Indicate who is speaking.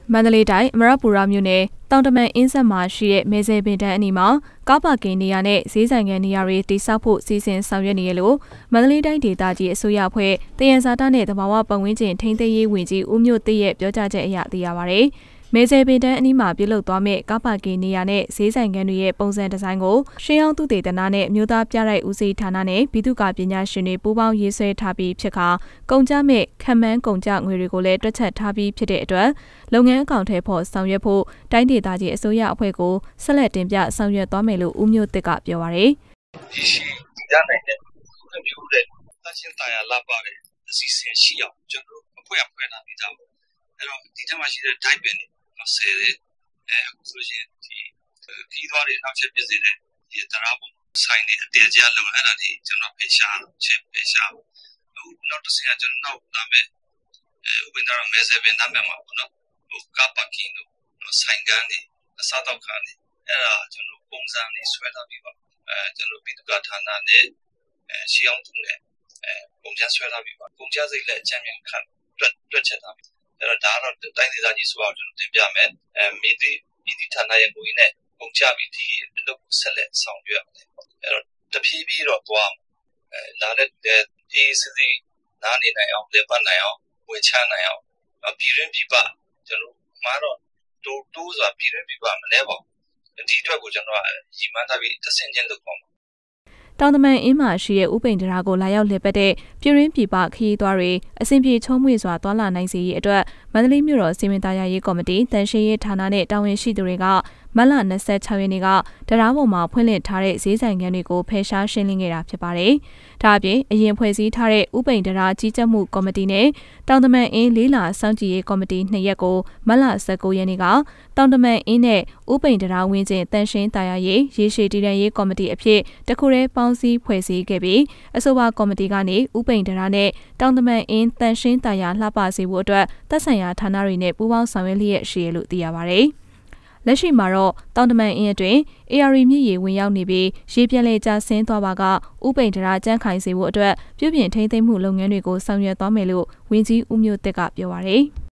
Speaker 1: မန္တလေးတိုင်းအမရပူရမြို့နယ်တောင်တမန်အင်းဆက်မှာရှိတဲ့မဲဆဲပင်တန်းအနီးမှာကားပါကင်နေရာနဲ့ဈေးဆိုင်ကန်နေရာတွေတိစောက်ဖို့စီစဉ်ဆောင်ရွက်နေရလို့မန္တလေးတိုင်းဒေသကြီးအစိုးရအဖွဲ့တယံဇာတနဲ့သဘာဝပတ်ဝန်းကျင်ထိန်းသိမ်းရေးဝန်ကြီးဦးမျိုးသိရဲ့ပြောကြားချက်အရသိရပါဗျ။မဲဆဲပင်တန်းအနီးမှာပြုလုပ်သွားမဲ့ကားပါကင်နေရာနဲ့ဈေးဆိုင်ကန်တွေရဲ့ပုံစံဒီဇိုင်းကိုရှင်းအောင်သုတေသနနဲ့မြို့သားပြတိုက်ဦးစီးဌာနနဲ့ပြည်သူ့ကာပညာရှင်တွေပူးပေါင်းရေးဆွဲထားပြီးဖြစ်ခါကုန်ကြမဲ့ခံမှန်းကုန်ကြငွေတွေကိုလည်းတွက်ချက်ထားပြီးဖြစ်တဲ့အတွက်လုပ်ငန်းအကောင့်ထဲပေါ်ဆောင်ရွက်ဖို့တိုင်းဒေသကြီးအစိုးရအဖွဲ့ကိုဆက်လက်တင်ပြဆောင်ရွက်သွားမယ်လို့ဦးမျိုးသစ်ကပြောပါရယ်
Speaker 2: ။ဒီရှိရနိုင်တဲ့မျိုးတဲ့သချင်းတရားလာပါတယ်အစီအစဉ်ရှိအောင်ကျွန်တော်အဖွဲ့လာပြီးသားပေါ့။အဲ့တော့ဒီထက်မှရှိတဲ့ type ပဲနေဆယ်တဲ့အခုဆိုရင်ဒီခီးသွားတွေနောက်ချက်ပြည့်စည်တဲ့ဒီတရားပုံဆိုင်နေအတေကြားလုံးအဲ့ဒါဒီကျွန်တော်ဖေရှားချက်ဖေရှားအခုနောက်တစ်ဆင့်ကျွန်တော်နောက်လာမယ်ဥပဒေတော်မဲဆယ်ပင်နာမည်မှာပေါ့နော်ဟိုကာပါကင်းတို့ဆိုင်ကန်နေအစားတောက်ခါနေအဲ့ဒါကျွန်တော်ပုံစံနေဆွဲထားပြီးပါကျွန်တော်ပြည်သူ့ဌာနနဲ့ရှီအောင်သူနဲ့ပုံစံဆွဲထားပြီးပါပုံစံစိတ်လည်းအချမ်းမြန်ခံတွက်ချက်ထားပြီးအဲ့တော့ဒါကတော့တိုင်းဒေသကြီးဆိုတော့ကျွန်တော်တင်ပြမယ်မိသည့်ဌာနရဲ့ကိုယ်နဲ့ပုံချပြီးဒီအလုပ်ကိုဆက်လက်ဆောင်ရွက်မယ်အဲ့တော့တဖြည်းဖြည်းတော့သွားလာတဲ့ဒီစစ်စစ်နားနေနိုင်အောင်လက်ပတ်နိုင်အောင်ဝင်ချနိုင်အောင်ပြည်ရင်းပြည်ပကျွန်တော်မှာတော့တိုးဆိုတာပြည်ရင်းပြည်ပမလဲပါဘူးဒီအတွက်ကိုကျွန်တော်ရည်မှန်းထားပြီးတဆင့်ချင်းလုပ်ပါမယ်
Speaker 1: တောင်တမန်အင်းမှာရှိတဲ့ဥပိန်တရာကိုလာရောက်လည်ပတ်တဲ့ပြည်ရင်းပြည်ပခရီးသွားတွေအစဉ်ပြေချုံးမွေစွာသွားလာနိုင်စေရေးအတွက်မန္တလေးမြို့တော်စီမံသားရေးကော်မတီတန်ရှင်းရေးဌာနနဲ့တာဝန်ရှိသူတွေကမတ်လ26ရက်နေ့ကတရားပေါ်မှာဖွင့်လှစ်ထားတဲ့ဈေးဆိုင်ခန်းတွေကိုဖယ်ရှားရှင်းလင်းခဲ့တာဖြစ်ပါတယ်။ဒါအပြင်အရင်ဖွဲ့စည်းထားတဲ့ဥပိန်တရာကြီးကြပ်မှုကော်မတီနဲ့တောင်တမန်အင်းလေးလာစောင့်ကြည့်ရေးကော်မတီ2ရက်ကိုမတ်လ19ရက်နေ့ကတောင်တမန်အင်းနဲ့ဥပိန်တရာဝင်းကျင်တန်ရှင်းသားရေးရေရှည်တည်တံ့ရေးကော်မတီအဖြစ်တခုတည်းပေါင်းစည်းဖွဲ့စည်းခဲ့ပြီးအဆိုပါကော်မတီကနေဥပိန်တရာနဲ့တောင်တမန်အင်းတန်ရှင်းသားလှပစေဖို့အတွက်သက်ဆိုင်ရာဌာနတွေနဲ့ပူးပေါင်းဆောင်ရွက်လျက်ရှိရလို့သိရပါတယ်။လက်ရှိမှာတော့တောင်တမန်အင်းအတွင်း AR မြစ်ရေဝင်ရောက်နေပြီးရေပြန်လည်ကျဆင်းသွားပါကဥပိန်တရာကျန်းခိုင်စေဖို့အတွက်ပြုပြင်ထိန်းသိမ်းမှုလုပ်ငန်းတွေကိုဆောင်ရွက်သွားမယ်လို့ဝန်ကြီးဦးမျိုးသစ်ကပြောပါရယ်။